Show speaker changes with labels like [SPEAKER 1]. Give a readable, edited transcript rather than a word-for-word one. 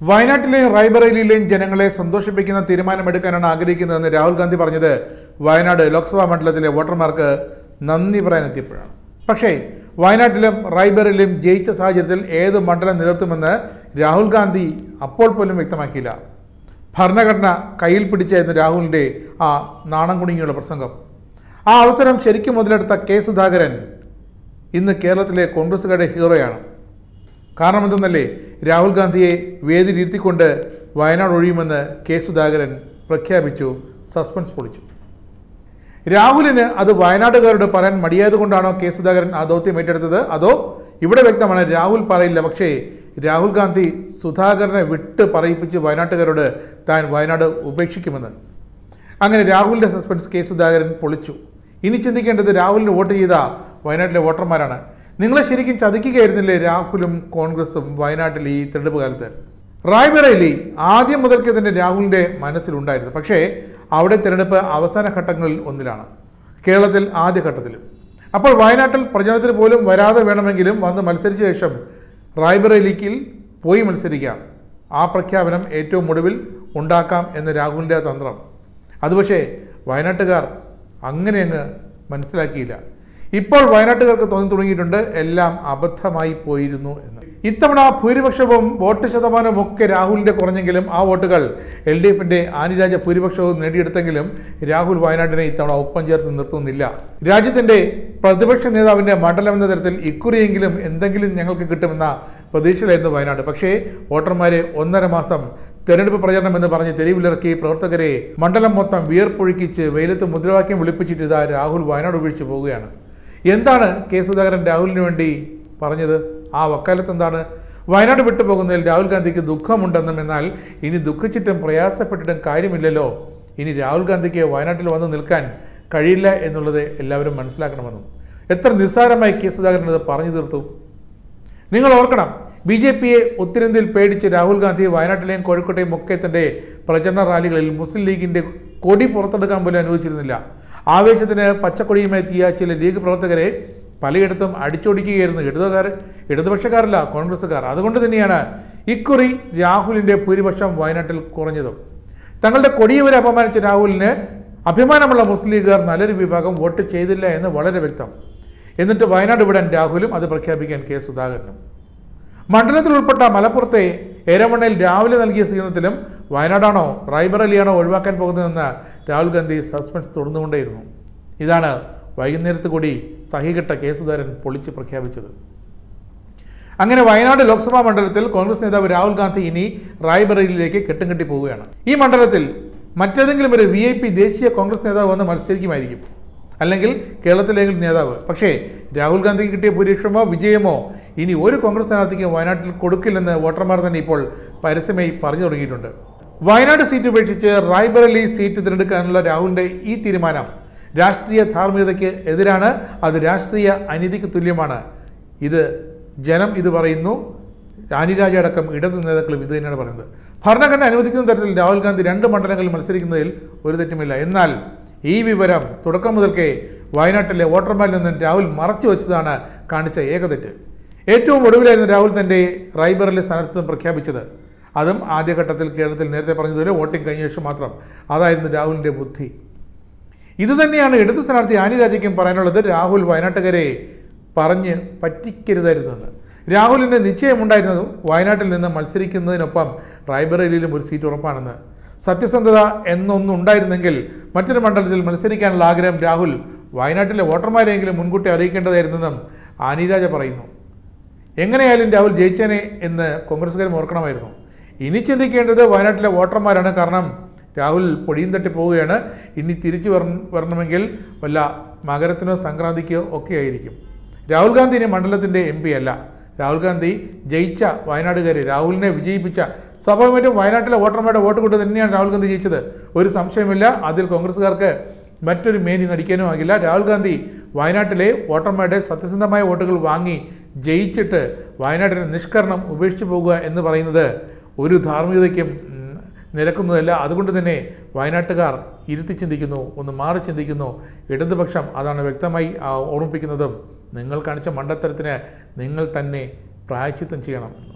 [SPEAKER 1] വയനാട്ടിലെയും റായ്ബറേലിയിലെയും ജനങ്ങളെ സന്തോഷിപ്പിക്കുന്ന തീരുമാനമെടുക്കാനാണ് ആഗ്രഹിക്കുന്നതെന്ന് രാഹുൽ ഗാന്ധി പറഞ്ഞത് വയനാട് ലോക്സഭാ മണ്ഡലത്തിലെ വോട്ടർമാർക്ക് നന്ദി പറയാനെത്തിയപ്പോഴാണ്. പക്ഷേ വയനാട്ടിലും റായ്ബറേലിയിലും ജയിച്ച സാഹചര്യത്തിൽ ഏത് മണ്ഡലം നിലനിർത്തുമെന്ന് രാഹുൽ ഗാന്ധി അപ്പോൾ പോലും വ്യക്തമാക്കിയില്ല. ഭരണഘടന കയ്യിൽ പിടിച്ചായിരുന്നു രാഹുലിൻ്റെ ആ നാണം കുണുങ്ങിയുള്ള പ്രസംഗം. ആ അവസരം ശരിക്കും മുതലെടുത്ത കെ സുധാകരൻ ഇന്ന് കേരളത്തിലെ കോൺഗ്രസുകാരുടെ ഹീറോയാണ്. കാരണം എന്തെന്നല്ലേ, രാഹുൽ ഗാന്ധിയെ വേദിയിലിരുത്തിക്കൊണ്ട് വയനാട് ഒഴിയുമെന്ന് കെ സുധാകരൻ പ്രഖ്യാപിച്ചു. സസ്പെൻസ് പൊളിച്ചു. രാഹുലിന് അത് വയനാടുകാരോട് പറയാൻ മടിയായതുകൊണ്ടാണോ കെ സുധാകരൻ ആ ദൗത്യം ഏറ്റെടുത്തത്? അതോ ഇവിടെ വ്യക്തമാണ് രാഹുൽ പറയില്ല, പക്ഷേ രാഹുൽ ഗാന്ധി സുധാകരനെ വിട്ട് പറയിപ്പിച്ച് വയനാട്ടുകാരോട് താൻ വയനാട് ഉപേക്ഷിക്കുമെന്ന്. അങ്ങനെ രാഹുലിൻ്റെ സസ്പെൻസ് കെ സുധാകരൻ പൊളിച്ചു. ഇനി ചിന്തിക്കേണ്ടത് രാഹുലിന് വോട്ട് ചെയ്ത വയനാട്ടിലെ വോട്ടർമാരാണ്. നിങ്ങളെ ശരിക്കും ചതിക്കുകയായിരുന്നില്ലേ രാഹുലും കോൺഗ്രസും വയനാട്ടിൽ ഈ തെരഞ്ഞെടുപ്പ് കാലത്ത്? റായ്ബറേലി ആദ്യം മുതൽക്ക് തന്നെ രാഹുലിൻ്റെ മനസ്സിലുണ്ടായിരുന്നു. പക്ഷേ അവിടെ തിരഞ്ഞെടുപ്പ് അവസാന ഘട്ടങ്ങളിൽ ഒന്നിലാണ്, കേരളത്തിൽ ആദ്യഘട്ടത്തിലും. അപ്പോൾ വയനാട്ടിൽ പ്രചരണത്തിന് പോലും വരാതെ വേണമെങ്കിലും വന്ന് മത്സരിച്ച ശേഷം റായ്ബറേലിയിൽ പോയി മത്സരിക്കാം, ആ പ്രഖ്യാപനം ഏറ്റവും ഒടുവിൽ ഉണ്ടാക്കാം എന്ന് രാഹുലിൻ്റെ തന്ത്രം. അത് പക്ഷേ വയനാട്ടുകാർ അങ്ങനെ അങ്ങ് മനസ്സിലാക്കിയില്ല. ഇപ്പോൾ വയനാട്ടുകാർക്ക് തോന്നി തുടങ്ങിയിട്ടുണ്ട് എല്ലാം അബദ്ധമായി പോയിരുന്നു എന്ന്. ഇത്തവണ ഭൂരിപക്ഷവും വോട്ട് ശതമാനവും ഒക്കെ രാഹുലിൻ്റെ കുറഞ്ഞെങ്കിലും ആ വോട്ടുകൾ LDFിൻ്റെ ആനിരാജ ഭൂരിപക്ഷവും നേടിയെടുത്തെങ്കിലും രാഹുൽ വയനാട്ടിനെ ഇത്തവണ ഒപ്പം ചേർത്ത് നിർത്തുന്നില്ല. രാജ്യത്തിൻ്റെ പ്രതിപക്ഷ നേതാവിൻ്റെ മണ്ഡലം എന്ന തരത്തിൽ ഇക്കുറിയെങ്കിലും എന്തെങ്കിലും ഞങ്ങൾക്ക് കിട്ടുമെന്ന പ്രതീക്ഷയിലായിരുന്നു വയനാട്. പക്ഷേ വോട്ടർമാരെ 1.5 മാസം തെരഞ്ഞെടുപ്പ് പ്രചരണം എന്ന് പറഞ്ഞ് തെരുവിലിറക്കി പ്രവർത്തകരെ മണ്ഡലം മൊത്തം വിയർപ്പൊഴുക്കിച്ച് വെയിലത്ത് മുദ്രാവാക്യം വിളിപ്പിച്ചിട്ട് ഇതാ രാഹുൽ വയനാട് ഉപേക്ഷിച്ച് പോവുകയാണ്. എന്താണ് കെ സുധാകരൻ രാഹുലിന് വേണ്ടി പറഞ്ഞത്? ആ വക്കാലത്ത് എന്താണ്? വയനാട് വിട്ടുപോകുന്നതിൽ രാഹുൽ ഗാന്ധിക്ക് ദുഃഖമുണ്ടെന്നും, എന്നാൽ ഇനി ദുഃഖിച്ചിട്ടും പ്രയാസപ്പെട്ടിട്ടും കാര്യമില്ലല്ലോ, ഇനി രാഹുൽ ഗാന്ധിക്ക് വയനാട്ടിൽ വന്ന് നിൽക്കാൻ കഴിയില്ല എന്നുള്ളത് എല്ലാവരും മനസ്സിലാക്കണമെന്നും. എത്ര നിസ്സാരമായി കെ സുധാകരൻ അത് പറഞ്ഞു തീർത്തു. നിങ്ങൾ ഓർക്കണം, BJPയെ ഉത്തരേന്ത്യയിൽ പേടിച്ച് രാഹുൽ ഗാന്ധി വയനാട്ടിലെയും കോഴിക്കോട്ടെയും ഒക്കെ തൻ്റെ പ്രചരണ റാലികളിൽ മുസ്ലിം ലീഗിൻ്റെ കൊടി പുറത്തെടുക്കാൻ പോലും അനുവദിച്ചിരുന്നില്ല. ആവേശത്തിന് പച്ചക്കൊടിയുമായി എത്തിയ ചില ലീഗ് പ്രവർത്തകരെ പലയിടത്തും അടിച്ചോടിക്കുകയായിരുന്നു ഇടതുപക്ഷക്കാരല്ല കോൺഗ്രസ്സുകാർ. അതുകൊണ്ട് തന്നെയാണ് ഇക്കുറി രാഹുലിൻ്റെ ഭൂരിപക്ഷം വയനാട്ടിൽ കുറഞ്ഞതും. തങ്ങളുടെ കൊടിയെ വരെ അപമാനിച്ച രാഹുലിന് അഭിമാനമുള്ള മുസ്ലിം ലീഗുകാർ നല്ലൊരു വിഭാഗം വോട്ട് ചെയ്തില്ല എന്ന് വളരെ വ്യക്തം. എന്നിട്ട് വയനാട് വിടാൻ രാഹുലും അത് പ്രഖ്യാപിക്കാൻ കെ സുധാകരനും. മണ്ഡലത്തിൽ ഉൾപ്പെട്ട മലപ്പുറത്തെ ഏരമണ്ണയിൽ രാവിലെ നൽകിയ സ്വീകരണത്തിലും വയനാടാണോ റായ്ബറേലിയാണോ ഒഴിവാക്കാൻ പോകുന്നതെന്ന് രാഹുൽ ഗാന്ധി സസ്പെൻസ് തുടർന്നുകൊണ്ടേയിരുന്നു. ഇതാണ് വൈകുന്നേരത്ത് കൂടി സഹികെട്ട കെ സുധാകരൻ പൊളിച്ച് പ്രഖ്യാപിച്ചത്. അങ്ങനെ വയനാട് ലോക്സഭാ മണ്ഡലത്തിൽ കോൺഗ്രസ് നേതാവ് രാഹുൽ ഗാന്ധി ഇനി റായ്ബറേലിയിലേക്ക് കെട്ടും കെട്ടി പോവുകയാണ്. ഈ മണ്ഡലത്തിൽ മറ്റേതെങ്കിലും ഒരു VIP ദേശീയ കോൺഗ്രസ് നേതാവ് വന്ന് മത്സരിക്കുമായിരിക്കും, അല്ലെങ്കിൽ കേരളത്തിലെങ്കിലും നേതാവ്. പക്ഷേ രാഹുൽ ഗാന്ധിക്ക് കിട്ടിയ ഭൂരിപക്ഷമോ വിജയമോ ഇനി ഒരു കോൺഗ്രസ് സ്ഥാനാർത്ഥിക്കും വയനാട്ടിൽ കൊടുക്കില്ലെന്ന് വോട്ടർമാർ തന്നെ ഇപ്പോൾ പരസ്യമായി പറഞ്ഞു തുടങ്ങിയിട്ടുണ്ട്. വയനാട് സീറ്റ് ഉപേക്ഷിച്ച് റായ്ബറേലി സീറ്റ് തിരഞ്ഞെടുക്കാനുള്ള രാഹുലിൻ്റെ ഈ തീരുമാനം രാഷ്ട്രീയ ധാർമ്മികതയ്ക്ക് എതിരാണ്, അത് രാഷ്ട്രീയ അനീതിക്ക് തുല്യമാണ്. ജനം ഇത് പറയുന്നു. ആനിരാജ അടക്കം ഇടതു നേതാക്കളും ഇത് തന്നെയാണ് പറയുന്നത്. ഭരണഘടന അനുവദിക്കുന്ന തരത്തിൽ രാഹുൽ ഗാന്ധി 2 മണ്ഡലങ്ങളിൽ മത്സരിക്കുന്നതിൽ ഒരു തെറ്റുമില്ല. എന്നാൽ ഈ വിവരം തുടക്കം മുതൽക്കേ വയനാട്ടിലെ വോട്ടർമാരിൽ നിന്നും രാഹുൽ മറച്ചു വെച്ചതാണ് കാണിച്ച ഏകതെറ്റ്. ഏറ്റവും ഒടുവിലായിരുന്നു രാഹുൽ തൻ്റെ റായ്ബറേലി സ്ഥാനാർത്ഥിത്വം പ്രഖ്യാപിച്ചത്. അതും ആദ്യഘട്ടത്തിൽ കേരളത്തിൽ നേരത്തെ പറഞ്ഞതുപോലെ വോട്ടിംഗ് കഴിഞ്ഞ ശേഷം മാത്രം. അതായിരുന്നു രാഹുലിൻ്റെ ബുദ്ധി. ഇതുതന്നെയാണ് ഇടത് സ്ഥാനാർത്ഥി ആനിരാജയ്ക്കും പറയാനുള്ളത്. രാഹുൽ വയനാട്ടുകാരെ പറഞ്ഞ് പറ്റിക്കരുതായിരുന്നെന്ന്. രാഹുലിൻ്റെ നിശ്ചയമുണ്ടായിരുന്നതും വയനാട്ടിൽ നിന്ന് മത്സരിക്കുന്നതിനൊപ്പം റായ്ബറേലിയിലും ഒരു സീറ്റ് ഉറപ്പാണെന്ന്. സത്യസന്ധത എന്നൊന്നുണ്ടായിരുന്നെങ്കിൽ മറ്റൊരു മണ്ഡലത്തിൽ മത്സരിക്കാനുള്ള ആഗ്രഹം രാഹുൽ വയനാട്ടിലെ വോട്ടർമാരെയെങ്കിലും മുൻകൂട്ടി അറിയിക്കേണ്ടതായിരുന്നെന്നും ആനിരാജ പറയുന്നു. എങ്ങനെയായാലും രാഹുൽ ജയിച്ചേനെ എന്ന് കോൺഗ്രസ്സുകാരും ഓർക്കണമായിരുന്നു. ഇനി ചിന്തിക്കേണ്ടത് വയനാട്ടിലെ വോട്ടർമാരാണ്. കാരണം രാഹുൽ പൊടിയും തട്ടി പോവുകയാണ്. ഇനി തിരിച്ചു വരണമെങ്കിൽ വല്ല മകരത്തിനോ സംക്രാന്തിക്കോ ഒക്കെ ആയിരിക്കും. രാഹുൽ ഗാന്ധി ഇനി മണ്ഡലത്തിൻ്റെ MP അല്ല. രാഹുൽ ഗാന്ധി ജയിച്ച വയനാടുകാരെ, രാഹുലിനെ വിജയിപ്പിച്ച, സ്വാഭാവികമായിട്ടും വയനാട്ടിലെ വോട്ടർമാരുടെ വോട്ട് കൊണ്ട് തന്നെയാണ് രാഹുൽ ഗാന്ധി ജയിച്ചത്. ഒരു സംശയമില്ല. അതിൽ കോൺഗ്രസ്സുകാർക്ക് മറ്റൊരു മേനി നടിക്കാനും ആകില്ല. രാഹുൽ ഗാന്ധി വയനാട്ടിലെ വോട്ടർമാരുടെ സത്യസന്ധമായ വോട്ടുകൾ വാങ്ങി ജയിച്ചിട്ട് വയനാട്ടിലെ നിഷ്കരണം ഉപേക്ഷിച്ചു പോകുക എന്ന് പറയുന്നത് ഒരു ധാർമ്മികതയ്ക്കും നിരക്കുന്നതല്ല. അതുകൊണ്ട് തന്നെ വയനാട്ടുകാർ ഇരുത്തി ചിന്തിക്കുന്നു, ഒന്ന് മാറി ചിന്തിക്കുന്നു. ഇടതുപക്ഷം അതാണ് വ്യക്തമായി ഓർമ്മിപ്പിക്കുന്നതും. നിങ്ങൾ കാണിച്ച മണ്ടത്തരത്തിന് നിങ്ങൾ തന്നെ പ്രായശ്ചിത്തം ചെയ്യണം.